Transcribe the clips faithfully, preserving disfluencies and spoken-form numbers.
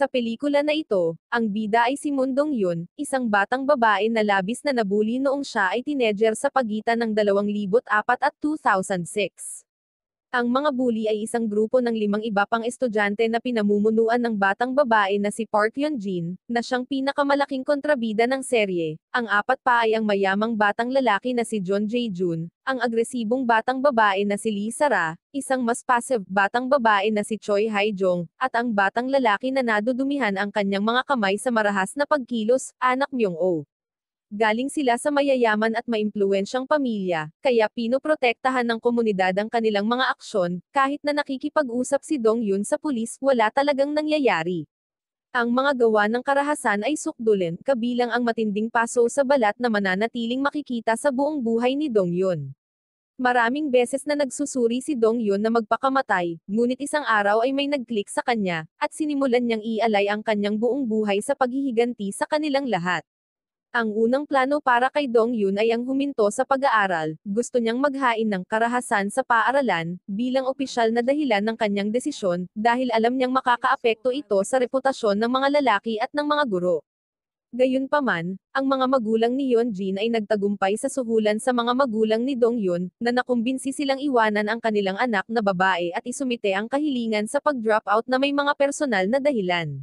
Sa pelikula na ito, ang bida ay si Moon Dong-yoon, isang batang babae na labis na nabully noong siya ay teenager sa pagitan ng dalawang libo apat at two thousand six. Ang mga bully ay isang grupo ng limang iba pang estudyante na pinamumunuan ng batang babae na si Park Hyun-jin, na siyang pinakamalaking kontrabida ng serye. Ang apat pa ay ang mayamang batang lalaki na si John Jae-jun, ang agresibong batang babae na si Lee Sara, isang mas passive batang babae na si Choi Hae-jong, at ang batang lalaki na nadudumihan ang kanyang mga kamay sa marahas na pagkilos, anak Myung-oh. Galing sila sa mayayaman at maimpluwensyang pamilya, kaya pinoprotektahan ng komunidad ang kanilang mga aksyon, kahit na nakikipag-usap si Dong-yoon sa pulis, wala talagang nangyayari. Ang mga gawa ng karahasan ay sukdulen, kabilang ang matinding paso sa balat na mananatiling makikita sa buong buhay ni Dong-yoon. Maraming beses na nagsusuri si Dong-yoon na magpakamatay, ngunit isang araw ay may nag-click sa kanya, at sinimulan niyang ialay ang kanyang buong buhay sa paghihiganti sa kanilang lahat. Ang unang plano para kay Dong-yoon ay ang huminto sa pag-aaral, gusto niyang maghain ng karahasan sa paaralan, bilang opisyal na dahilan ng kanyang desisyon, dahil alam niyang makakaapekto ito sa reputasyon ng mga lalaki at ng mga guro. Gayunpaman, ang mga magulang ni Yeonjin ay nagtagumpay sa suhulan sa mga magulang ni Dong-yoon, na nakumbinsi silang iwanan ang kanilang anak na babae at isumite ang kahilingan sa pag-drop out na may mga personal na dahilan.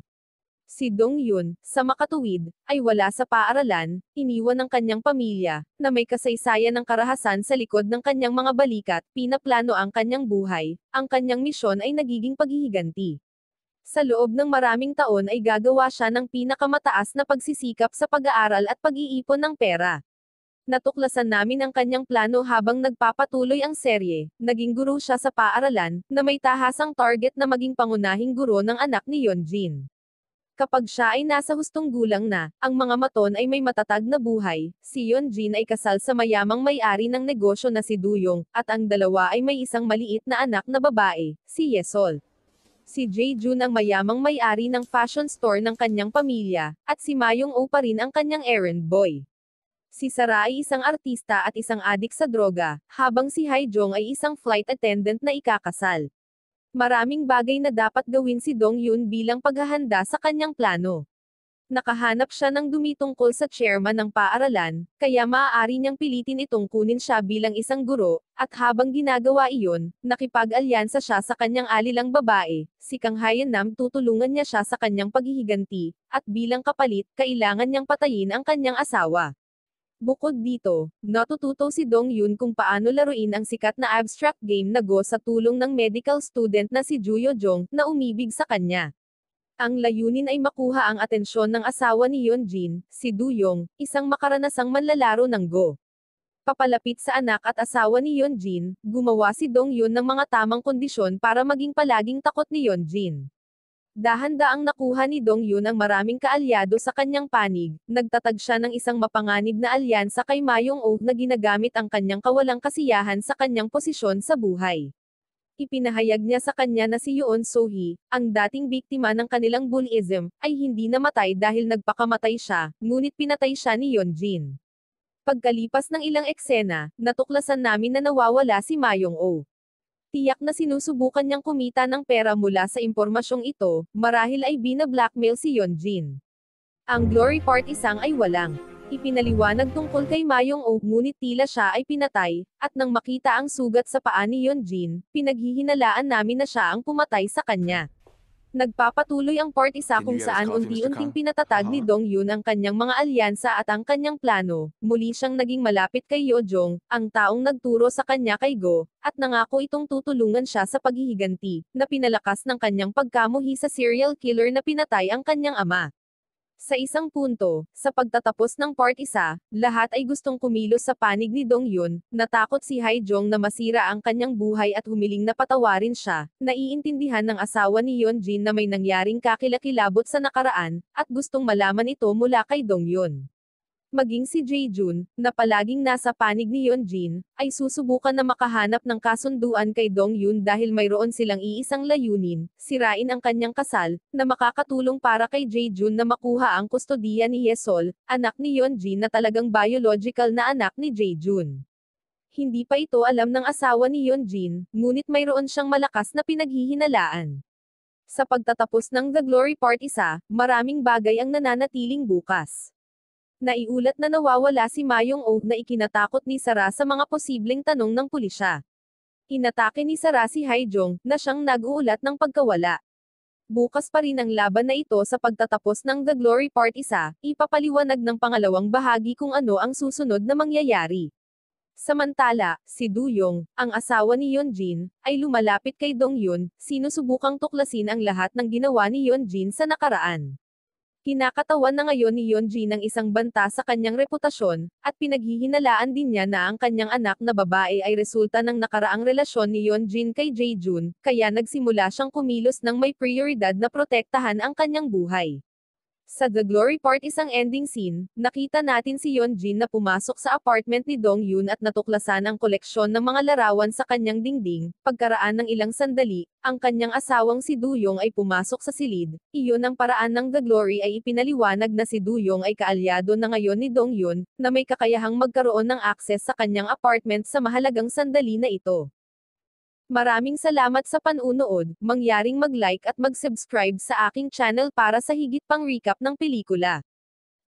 Si Dong-yoon, sa makatuwid, ay wala sa paaralan, iniwan ng kanyang pamilya, na may kasaysayan ng karahasan sa likod ng kanyang mga balikat, pinaplano ang kanyang buhay, ang kanyang misyon ay nagiging paghihiganti. Sa loob ng maraming taon ay gagawa siya ng pinakamataas na pagsisikap sa pag-aaral at pag-iipon ng pera. Natuklasan namin ang kanyang plano habang nagpapatuloy ang serye, naging guro siya sa paaralan, na may tahasang target na maging pangunahing guro ng anak ni Yeonjin. Kapag siya ay nasa hustong gulang na, ang mga maton ay may matatag na buhay, si Yeonjin ay kasal sa mayamang may-ari ng negosyo na si Duyong, at ang dalawa ay may isang maliit na anak na babae, si Yesol. Si Jae-jun ang mayamang may-ari ng fashion store ng kanyang pamilya, at si Mayong-oh pa rin ang kanyang errand boy. Si Sara ay isang artista at isang adik sa droga, habang si Hae-jong ay isang flight attendant na ikakasal. Maraming bagay na dapat gawin si Dong-yoon bilang paghahanda sa kanyang plano. Nakahanap siya ng dumi tungkol sa chairman ng paaralan, kaya maaari niyang pilitin itong kunin siya bilang isang guro, at habang ginagawa iyon, nakipag-alyansa siya sa kanyang alilang babae, si Kang Hye-nam, tutulungan niya siya sa kanyang paghihiganti, at bilang kapalit, kailangan niyang patayin ang kanyang asawa. Bukod dito, natututo si Dong-yoon kung paano laruin ang sikat na abstract game na Go sa tulong ng medical student na si Ju Yo-jong, na umibig sa kanya. Ang layunin ay makuha ang atensyon ng asawa ni Yeonjin, si Duyong, isang makaranasang manlalaro ng Go. Papalapit sa anak at asawa ni Yeonjin, gumawa si Dong-yoon ng mga tamang kondisyon para maging palaging takot ni Yeonjin. Dahan-daang nakuha ni Dong-yoon ang maraming kaalyado sa kanyang panig, nagtatag siya ng isang mapanganib na alyansa kay Mayong-oh na ginagamit ang kanyang kawalang kasiyahan sa kanyang posisyon sa buhay. Ipinahayag niya sa kanya na si Yoon So-hee, ang dating biktima ng kanilang bullyism, ay hindi namatay dahil nagpakamatay siya, ngunit pinatay siya ni Yeonjin. Pagkalipas ng ilang eksena, natuklasan namin na nawawala si Mayong-oh. Tiyak na sinusubukan niyang kumita ng pera mula sa impormasyong ito, marahil ay bina-blackmail si Yeonjin. Ang glory part isang ay walang ipinaliwanag tungkol kay Mayong-oh, ngunit tila siya ay pinatay, at nang makita ang sugat sa paa ni Yeonjin, pinaghihinalaan namin na siya ang pumatay sa kanya. Nagpapatuloy ang part isa kung saan unti-unting pinatatag ni Dong-yoon ang kanyang mga alyansa at ang kanyang plano, muli siyang naging malapit kay Yeojong, ang taong nagturo sa kanya kay Go, at nangako itong tutulungan siya sa paghihiganti, na pinalakas ng kanyang pagkamuhi sa serial killer na pinatay ang kanyang ama. Sa isang punto, sa pagtatapos ng part isa, lahat ay gustong kumilos sa panig ni Dong-yoon, natakot si Hae-jong na masira ang kanyang buhay at humiling na patawarin siya, naiintindihan ng asawa ni Yeonjin na may nangyaring kakilakilabot sa nakaraan, at gustong malaman ito mula kay Dong-yoon. Maging si Jae-jun, na palaging nasa panig ni Yeonjin, ay susubukan na makahanap ng kasunduan kay Dong-yoon dahil mayroon silang iisang layunin, sirain ang kanyang kasal, na makakatulong para kay Jae-jun na makuha ang kustodiya ni Yesol, anak ni Yeonjin na talagang biological na anak ni Jae-jun. Hindi pa ito alam ng asawa ni Yeonjin, ngunit mayroon siyang malakas na pinaghihinalaan. Sa pagtatapos ng The Glory Part one, maraming bagay ang nananatiling bukas. Naiulat na nawawala si Mayong Oh na ikinatakot ni Sara sa mga posibleng tanong ng pulisya. Inatake ni Sara si Haijong, na siyang nag-uulat ng pagkawala. Bukas pa rin ang laban na ito sa pagtatapos ng The Glory Part one, ipapaliwanag ng pangalawang bahagi kung ano ang susunod na mangyayari. Samantala, si Duyong, ang asawa ni Yeonjin, ay lumalapit kay Dongyun, sinusubukang tuklasin ang lahat ng ginawa ni Yeonjin sa nakaraan. Kinakatawan na ngayon ni Yeonjin ang isang banta sa kanyang reputasyon, at pinaghihinalaan din niya na ang kanyang anak na babae ay resulta ng nakaraang relasyon ni Yeonjin kay Jaejun, kaya nagsimula siyang kumilos ng may prioridad na protektahan ang kanyang buhay. Sa The Glory Part one ending scene, nakita natin si Yeonjin na pumasok sa apartment ni Dongyun at natuklasan ang koleksyon ng mga larawan sa kanyang dingding. Pagkaraan ng ilang sandali, ang kanyang asawang si Duyong ay pumasok sa silid. Iyon ang paraan ng The Glory ay ipinaliwanag na si Duyong ay kaalyado na ngayon ni Dongyun, na may kakayahang magkaroon ng akses sa kanyang apartment sa mahalagang sandali na ito. Maraming salamat sa panunood, mangyaring mag-like at mag-subscribe sa aking channel para sa higit pang recap ng pelikula.